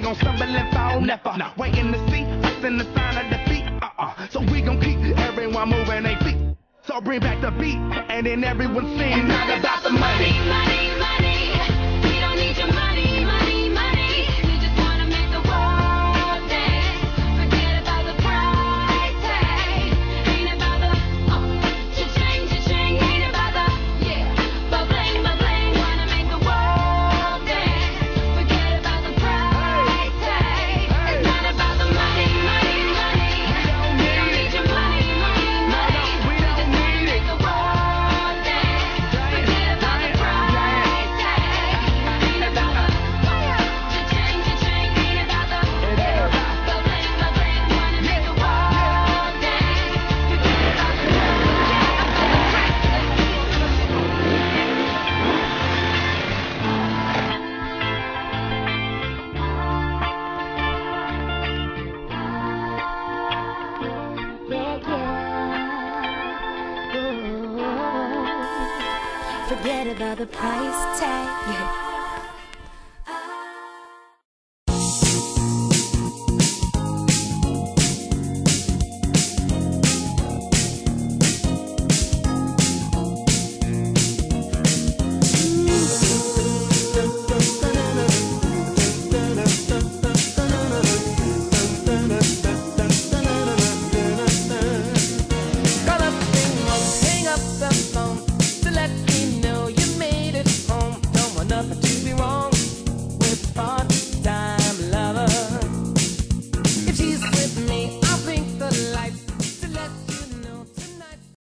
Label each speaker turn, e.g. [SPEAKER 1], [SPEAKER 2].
[SPEAKER 1] gon' stumble and fall, never. No. Waiting to see us in the sign of defeat. So we gon' keep everyone moving their feet. So bring back the beat, and then everyone sing. It's not about the money.
[SPEAKER 2] Money, money, we don't need your money, money, money. We just wanna make the world dance. Forget about the price tag. Ain't about the cha-ching, cha-ching. Ain't about the ba-bling, ba-bling. Wanna make the world dance. Forget about the price tag. It's not about the money, money, money. We don't need your money, money, money. We just wanna make the world dance. Forget about the price tag. Ain't about the cha-ching, cha-ching. Ain't about the ba-bling, ba-bling. Wanna make the world dance. Forget about the Forget about the price tag.